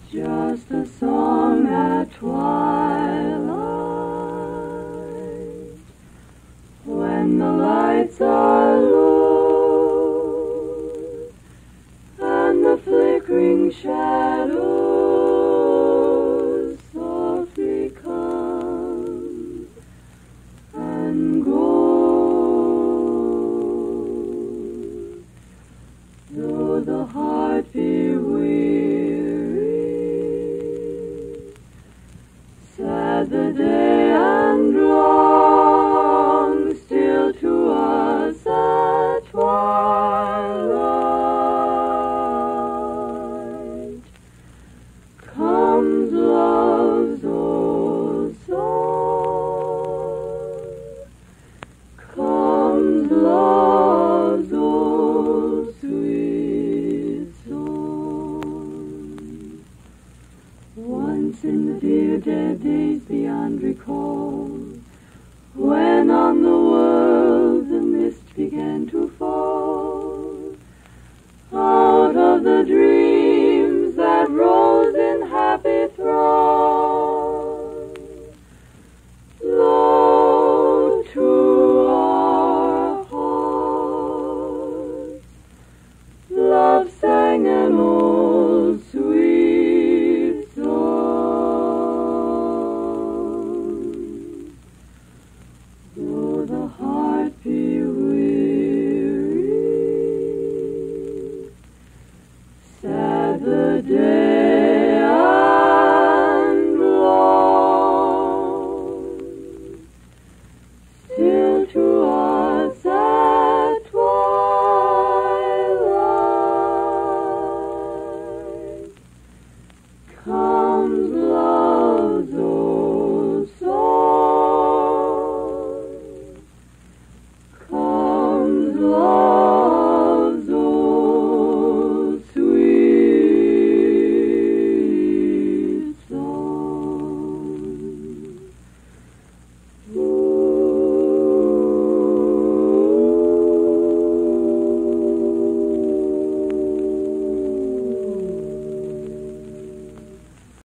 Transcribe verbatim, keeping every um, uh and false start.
just a song at twilight, when the lights are low and the flickering shadows softly come and go. Though the heart be weary, sad the day and long, still to us at twilight comes love's old song, comes love's old sweet song. Once in the dear dead days beyond recall, when on the world the mist began to fall, out of the dream